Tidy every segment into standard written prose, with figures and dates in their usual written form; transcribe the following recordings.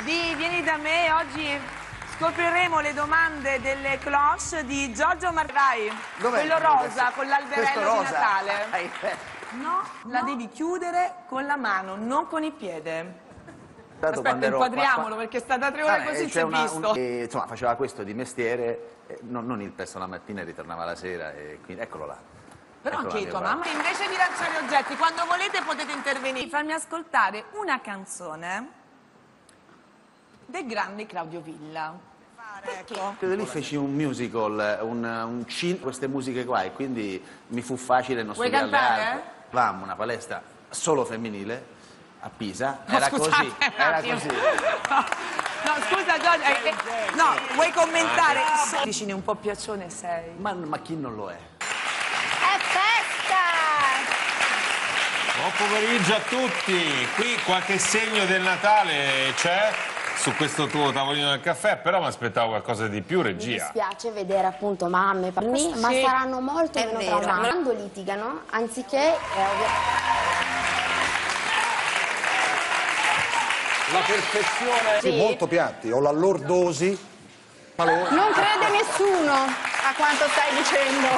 Vieni da me, oggi scopriremo le domande delle cloche di Giorgio Marrai. Quello rosa con l'alberello di Natale. No, la devi chiudere con la mano, non con il piede. Aspetta, inquadriamolo perché sta da 3 ore così si è visto. Insomma, faceva questo di mestiere, non il pezzo la mattina e ritornava la sera, e quindi eccolo là. Però anche tua mamma, invece di lanciare oggetti, quando volete potete intervenire. Farmi ascoltare una canzone del grande Claudio Villa. Ecco. Lì feci un musical, un cinema, queste musiche qua, e quindi mi fu facile non studiare altro. Avevamo una palestra solo femminile a Pisa, era così, era così. No, scusa Giorgio, no, vuoi commentare? Vicini un po' piaccione sei. Ma chi non lo è? È festa! Buon pomeriggio a tutti, qui qualche segno del Natale c'è su questo tuo tavolino del caffè, però mi aspettavo qualcosa di più, regia. Mi dispiace vedere appunto mamme e papà, ma saranno molto meno traumati. Quando litigano, anziché... La perfezione. Sì, molto piatti, ho la lordosi. Non crede nessuno a quanto stai dicendo.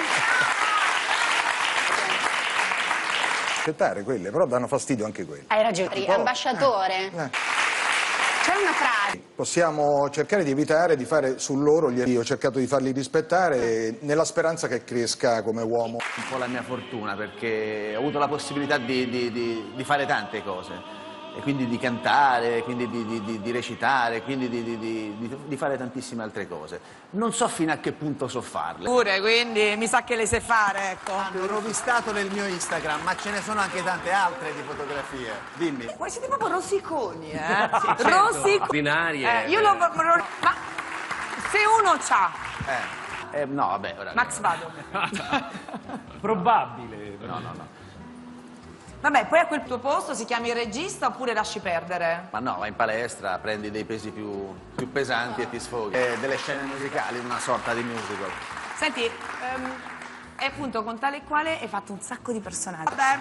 Accettare quelle, però danno fastidio anche quelle. Hai ragione, ambasciatore. C'è una frase. Possiamo cercare di evitare di fare su loro, io ho cercato di farli rispettare nella speranza che cresca come uomo. Un po' la mia fortuna, perché ho avuto la possibilità di fare tante cose. E quindi di cantare, quindi di recitare, quindi di fare tantissime altre cose. Non so fino a che punto so farle. Pure, quindi mi sa che le sai fare, ecco. L'ho rovistato nel mio Instagram, ma ce ne sono anche tante altre di fotografie. Dimmi. Voi siete proprio rosiconi, Sì, certo. Rosiconi. Io lo... Ma se uno c'ha... No, vabbè, ora... Max vado. Probabile. No. Vabbè, poi a quel tuo posto si chiami regista oppure lasci perdere? Ma no, vai in palestra, prendi dei pesi più pesanti e ti sfoghi. Delle scene musicali, una sorta di musical. Senti, e appunto con tale e quale hai fatto un sacco di personaggi. Vabbè.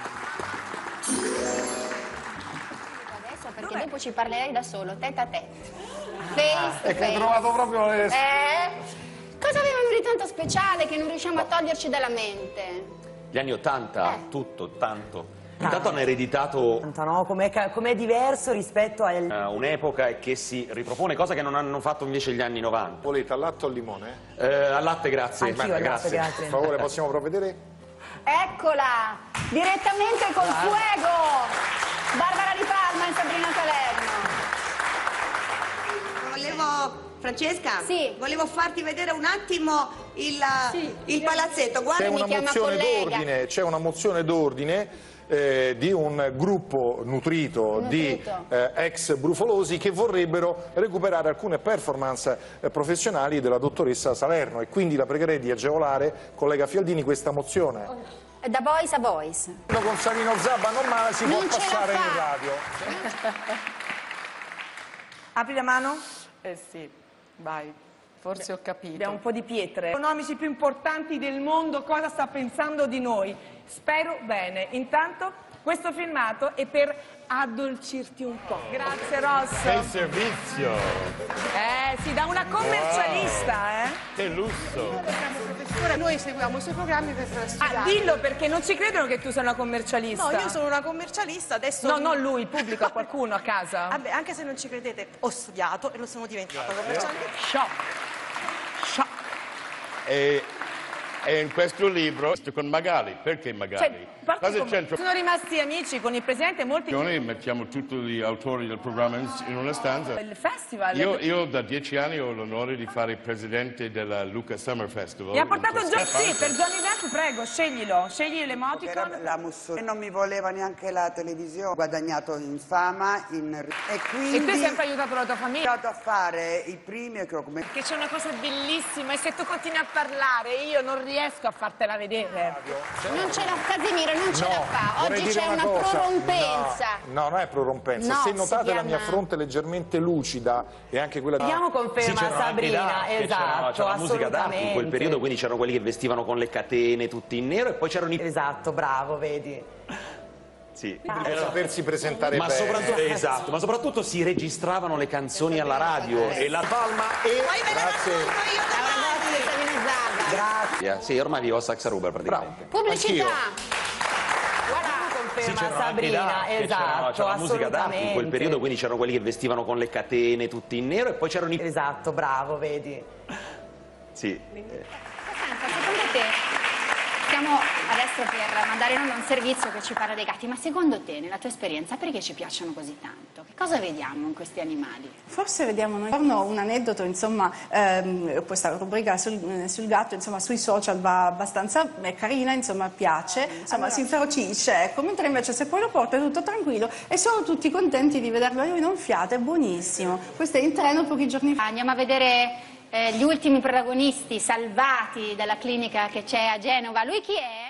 Adesso perché dopo ci parlerai da solo, tête a tête. Face to È che hai trovato proprio le... Cosa avevano di tanto speciale che non riusciamo a toglierci dalla mente? Gli anni '80, tutto, tanto. Intanto hanno ereditato no? Com'è diverso rispetto a un'epoca che si ripropone, cosa che non hanno fatto invece gli anni '90. Volete al latte o al limone? Al latte, grazie. Anch'io al latte, grazie. Per favore, possiamo provvedere? Eccola! Direttamente col fuego! Barbara Di Palma e Sabrina Salerno. Francesca? Sì. Volevo farti vedere un attimo il palazzetto. Guarda, C'è una mozione d'ordine di un gruppo nutrito di ex brufolosi che vorrebbero recuperare alcune performance professionali della dottoressa Salerno, e quindi la pregherei di agevolare, collega Fialdini, questa mozione. Da boys a boys. Con Savino Zabba non male si può passare in radio. Apri la mano? Sì, vai. Forse ho capito. Abbiamo un po' di pietre. Gli economici più importanti del mondo cosa sta pensando di noi? Spero bene. Intanto questo filmato è per addolcirti un po'. Grazie Rosso. Che servizio! Sì, da una commercialista, Che lusso! Professore, noi seguiamo i suoi programmi per studiare. Dillo perché non ci credono che tu sei una commercialista. No, io sono una commercialista, adesso... No, non lui, il pubblico, a qualcuno a casa. Vabbè, anche se non ci credete, ho studiato e lo sono diventata commercialista. E in questo libro con Magali, perché Magali? Cosa c'entra? Sono rimasti amici con il presidente molti... Noi mettiamo tutti gli autori del programma in una stanza. Il festival. Io da 10 anni ho l'onore di fare il presidente della Luca Summer Festival. Mi ha portato Sì, per Johnny Depp, prego, sceglilo. Scegli l'emoticon. La Mussolini non mi voleva neanche la televisione, ho guadagnato in fama e quindi... E tu hai sempre aiutato la tua famiglia? Ho iniziato a fare i primi che ho come... Che c'è una cosa bellissima e se tu continui a parlare io non riesco a fartela vedere. Non ce la, Casimiro, non ce la fa. Oggi c'è una prorompenza. No, non è prorompenza. No, se notate la mia chiama... fronte leggermente lucida e anche quella di... Diamo conferma a Sabrina, esatto, c'era la musica d'arte in quel periodo, quindi c'erano quelli che vestivano con le catene tutti in nero e poi c'erano i... Esatto, bravo, vedi. Sì. Sapersi presentare ma bene. soprattutto, esatto, ma soprattutto si registravano le canzoni alla radio e la palma e grazie. grazie. Sì, ormai vivo a Saxa Ruber praticamente. Pubblicità. Sì, c'erano Sabrina, anche esatto, c'era la musica d'arte in quel periodo, quindi c'erano quelli che vestivano con le catene tutti in nero e poi c'erano i... Esatto, bravo, vedi. Sì. Senta, secondo te stiamo adesso per mandare in onda un servizio che ci parla dei gatti, ma secondo te, nella tua esperienza, perché ci piacciono così tanto? Che cosa vediamo in questi animali? Forse vediamo un aneddoto, insomma, questa rubrica sul gatto, insomma, sui social va abbastanza, è carina, insomma, piace, insomma, si inferocisce, ecco, mentre invece se poi lo porta è tutto tranquillo e sono tutti contenti di vederlo, lui non fiata, è buonissimo. Questo è in treno pochi giorni fa. Andiamo a vedere gli ultimi protagonisti salvati dalla clinica che c'è a Genova. Lui chi è?